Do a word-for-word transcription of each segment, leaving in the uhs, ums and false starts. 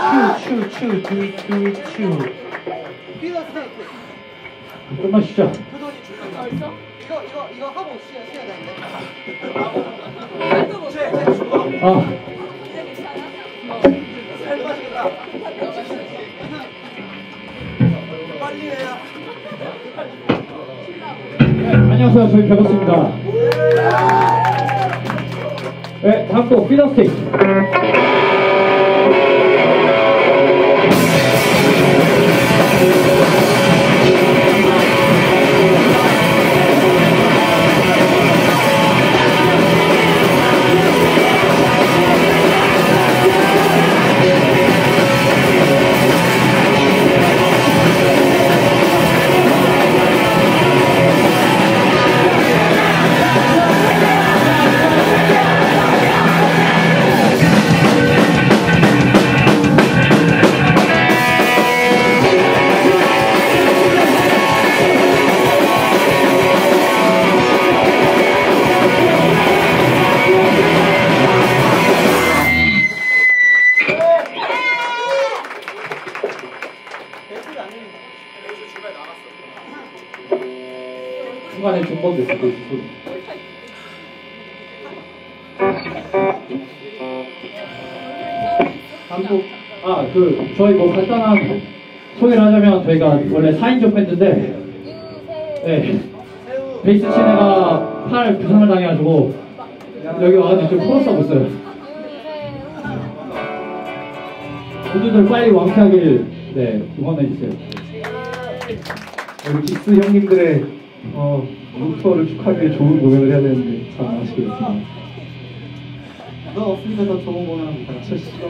추추추추추추 좀만 쉬자. 벌써? 이거 이거 이거 하고 쉬어야 쉬어야 되는데. 아. 이제 괜찮아? 잘 빠지겠다. 빨리 해요. 네, 안녕하세요. 저희 배웠습니다. 네, 다음 곡 피더스틱. 중간에 중범도 있을 수 있고. 한국 아 그 저희 뭐 간단한 소개를 하자면 저희가 원래 사 인조 밴드인데 네 베이스 친 애가 팔 부상을 당해가지고 여기 와가지고 좀 코러스 하고 있어요. 모두들 빨리 완쾌하길 네 응원해주세요. 우리 직스 형님들의 어, 목표를 축하하기 위해 좋은 공연을 해야 되는데 참 아쉽게 됐습니다. 너 없으니까 더 좋은 공연 같이 하시죠.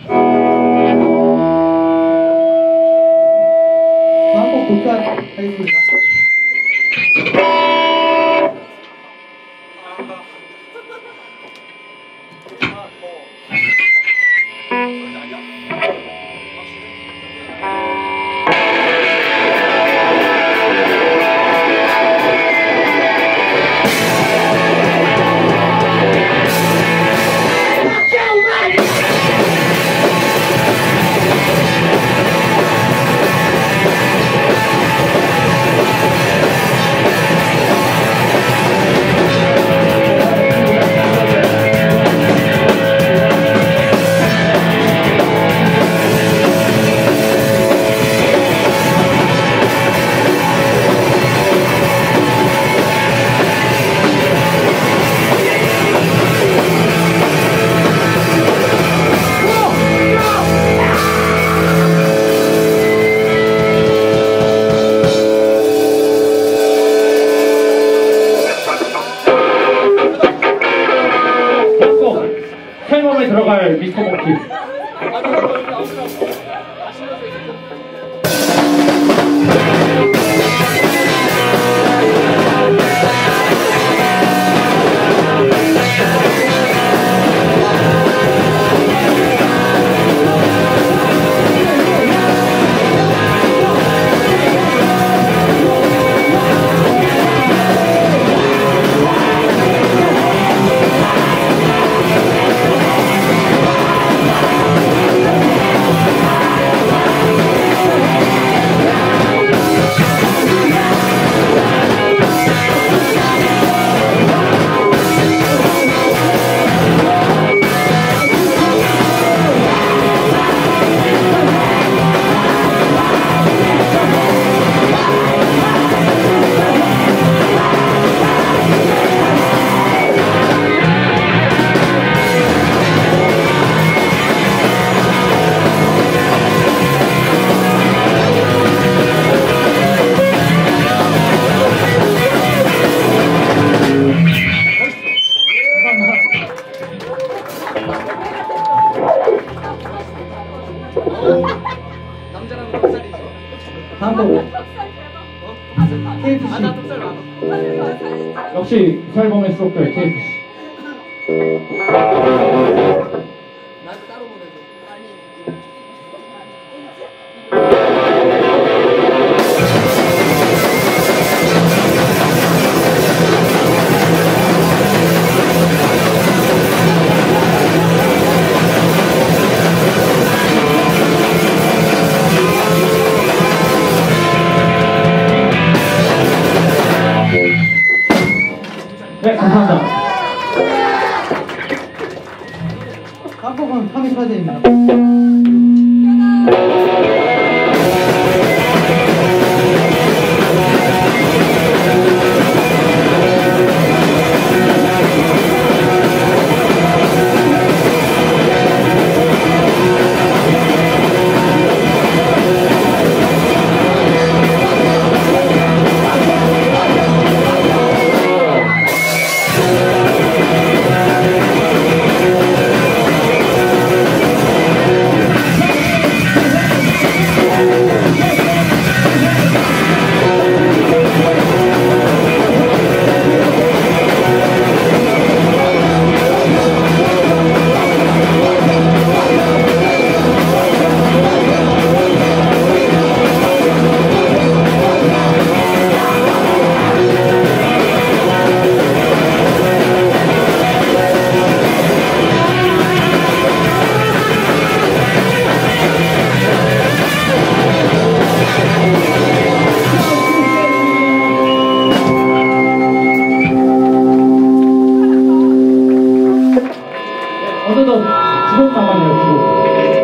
다음 곡 볼까 하겠습니다. 들어갈 미스터 모키. 남자라면 몇 살이지? 다음 곡. 케이에프씨. 아, 나 덕살 많아. 역시 앨범의 수록별 케이에프씨. 나도 따로 보내줘. 아니. 탑이 쳐야 됩니다. 어느덧 주곡 남았네요, 주곡.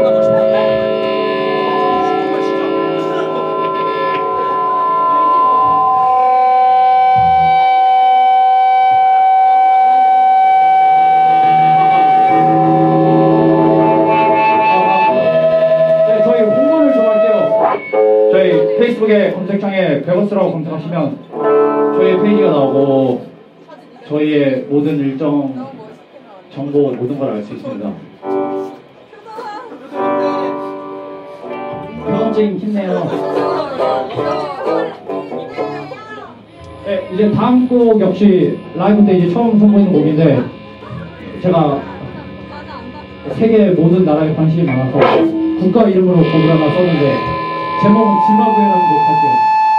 네, 저희 홍보를 좀 할게요. 저희 페이스북에 검색창에 베거스라고 검색하시면 저희 페이지가 나오고 저희의 모든 일정 정보 모든 걸 알 수 있습니다. 현진 힘내요. 네, 이제 다음 곡 역시 라이브 때 이제 처음 선보이는 곡인데 제가 세계 모든 나라에 관심이 많아서 국가 이름으로 곡을 하나 썼는데 제목은 짐바브웨라는 곡 할게요.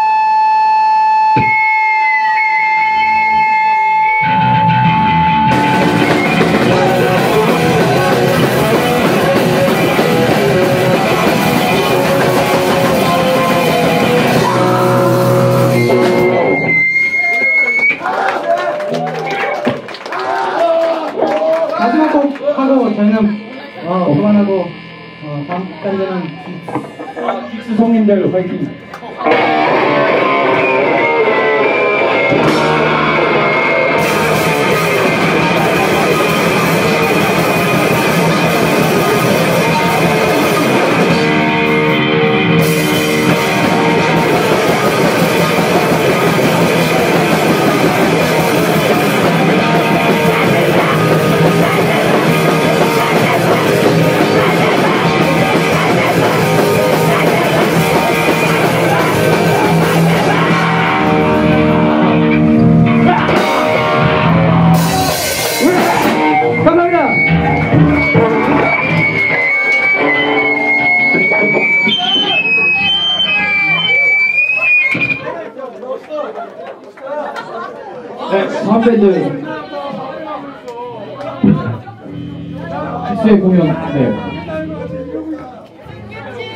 마지막 곡 하고 저희는 어, 그만하고 어, 다음 밴드는 빅스 성님들 화이팅! 네, 다음 밴드 빅스의 공연. 네.